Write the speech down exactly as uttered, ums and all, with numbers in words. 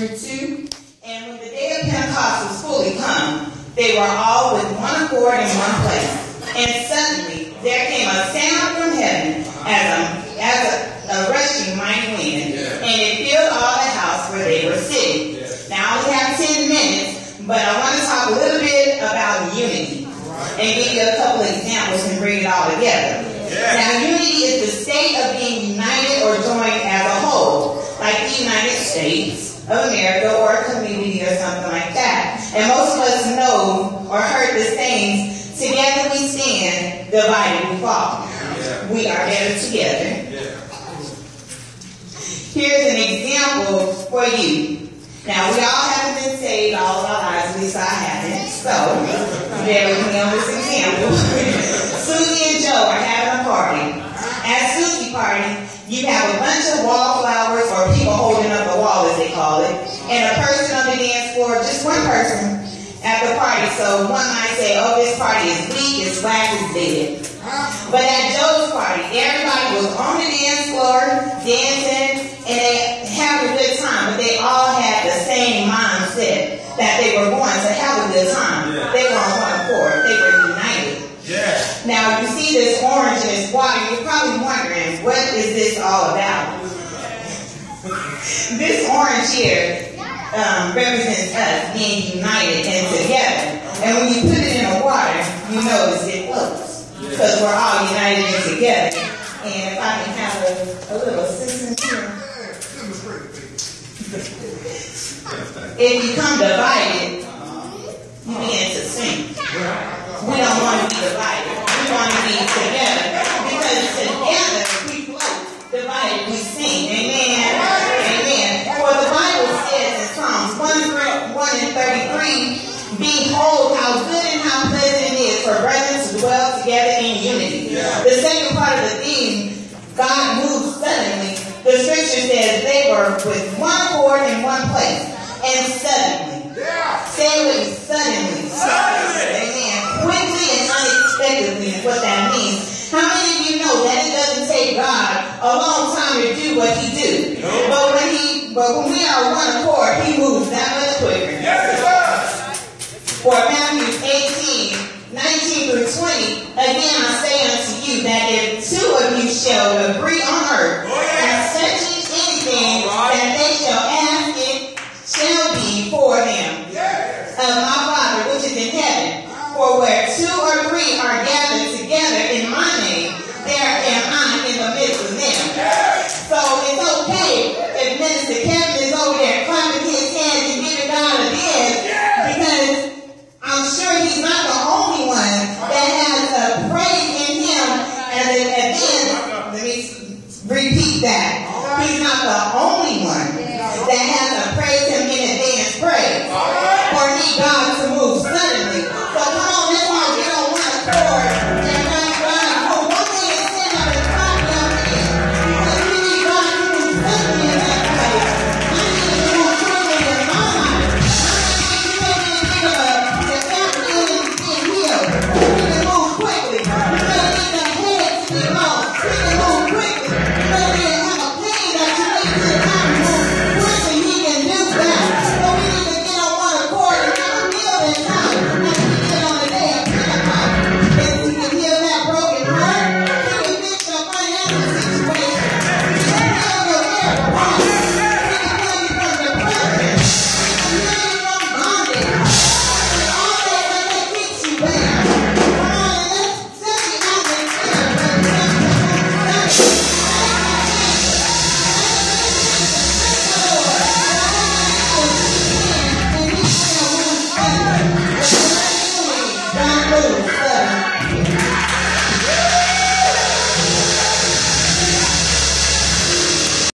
through two. And when the day of Pentecost was fully come, they were all with one accord in one place. And suddenly there came a sound from heaven as a, as a, a rushing mighty wind, and it filled all the house where they were sitting. Now I only have ten minutes, but I want to talk a little bit about unity and give you a couple of examples and bring it all together. Now unity is the state of being united or joined as a whole, like the United States of America or a community or something like that. And most of us know or heard the sayings, together we stand, divided we fall. Yeah. We are better together. Yeah. Here's an example for you. Now, we all haven't been saved all of our lives, at least I haven't. So, bear with me on this example. Susie and Joe are having a party. At Susie's party, you have a bunch of wallflowers or people holding up a wall, as they call it, and a person on the dance floor, just one person at the party. So one might say, oh, this party is weak, it's whack, it's dead. But at Joe's party, everybody was on the dance floor, dancing, and they having a good time, but they all had the same mindset that they were going to have a good time. Yeah. They were on one accord. They were united. Yeah. Now, you see this orange and this water, you're probably wondering, what is this all about? This orange here um, represents us being united and together. And when you put it in the water, you notice it floats. Because we're all united and together. And if I can have a, a little assistance here. If you become divided, you begin to sink. We don't want to be divided. We want to be together. Because together we float. Divided we sing. Amen. Amen. For the Bible says in Psalms one and thirty-three, behold how good and how pleasant it is for brethren to dwell together in unity. Yeah. The second part of the theme, God moved suddenly. The scripture says they were with one accord in one place. And suddenly. Yeah. Say it with me, suddenly. Suddenly. Amen. Quickly and unexpectedly is what that means. How many of you know that it doesn't take God a long time to do what he do? No. But when he but when we are one accord, he moves that much quicker. Yes, it does. For Matthew eighteen, nineteen through twenty, again I say unto you that if two of you shall agree on earth, oh, yeah. and touching anything right. that they shall ask, it shall be for them. Yes. Of my Father which is in heaven. For where two or three are gathered together in my name, there am I in the midst of them. Yes. So it's okay if Minister Kevin is over there clapping his hands and giving God a dance, yes. because I'm sure he's not the only one that has a praise in him. And then, and then let me repeat that. He's not the only one that has a praise him in advance praise. For he God to move suddenly. So come on, let's all get on one accord and thank God. For one thing is sin of the clap down here. Because we need God to move suddenly in that place. I need to move suddenly in my life. I need to think of the family being healed. We can move quickly. We don't need the head to be wrong. We can move quickly. We don't need to have a pain that you need to have to move quickly. He can do that. So we need to get on one accord and have a meal in time. As we get on the day of Pentecost. If we can heal that broken heart, we can fix your financial situation. We can heal your air problem. We can heal you from depression. We can heal you from bondage. And all that that keeps you back. Come on, let's set the atmosphere for the God moves suddenly.